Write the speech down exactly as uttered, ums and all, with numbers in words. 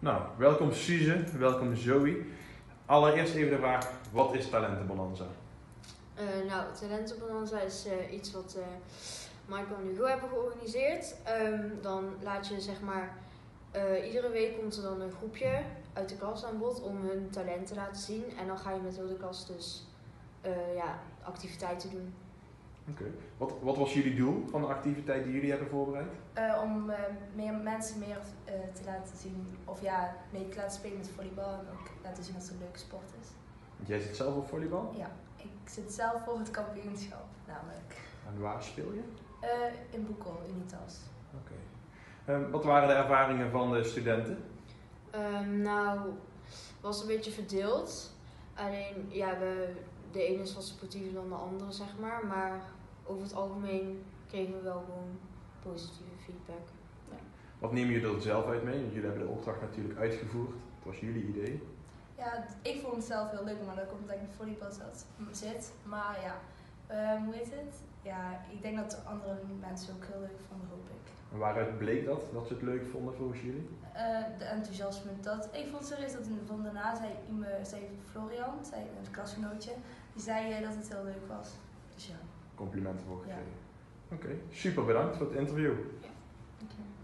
Nou, welkom Suze, welkom Zoe. Allereerst even de vraag, wat is Talentenbonanza? Uh, nou, Talentenbonanza is uh, iets wat uh, Michael en Hugo hebben georganiseerd. Um, dan laat je zeg maar, uh, iedere week komt er dan een groepje uit de klas aan bod om hun talent te laten zien. En dan ga je met heel de klas dus uh, ja, activiteiten doen. Oké. Okay. Wat, wat was jullie doel van de activiteit die jullie hebben voorbereid? Uh, om uh, meer mensen meer uh, te laten zien, of ja, mee te laten spelen met volleybal en ook laten zien dat het een leuke sport is. Want jij zit zelf op volleybal? Ja, ik zit zelf voor het kampioenschap namelijk. En waar speel je? Uh, in Boekel, Unitas. Oké. Okay. Um, wat waren de ervaringen van de studenten? Um, nou, het was een beetje verdeeld. Alleen, ja, we, de ene is wat sportiever dan de andere, zeg maar. Maar over het algemeen kregen we wel gewoon positieve feedback. Ja. Wat nemen jullie er zelf uit mee? Want jullie hebben de opdracht natuurlijk uitgevoerd. Het was jullie idee. Ja, ik vond het zelf heel leuk, maar dat komt omdat ik in volleybal zit. Maar ja, uh, hoe heet het? Ja, ik denk dat de andere mensen ook heel leuk vonden, hoop ik. En waaruit bleek dat, dat ze het leuk vonden volgens jullie? Uh, de enthousiasme. Dat, ik vond serieus dat van daarna zei, zei Florian, zei een klasgenootje, die zei dat het heel leuk was. Dus ja. Complimenten voor gegeven. Ja. Oké, okay. Super bedankt voor het interview. Ja, dank je.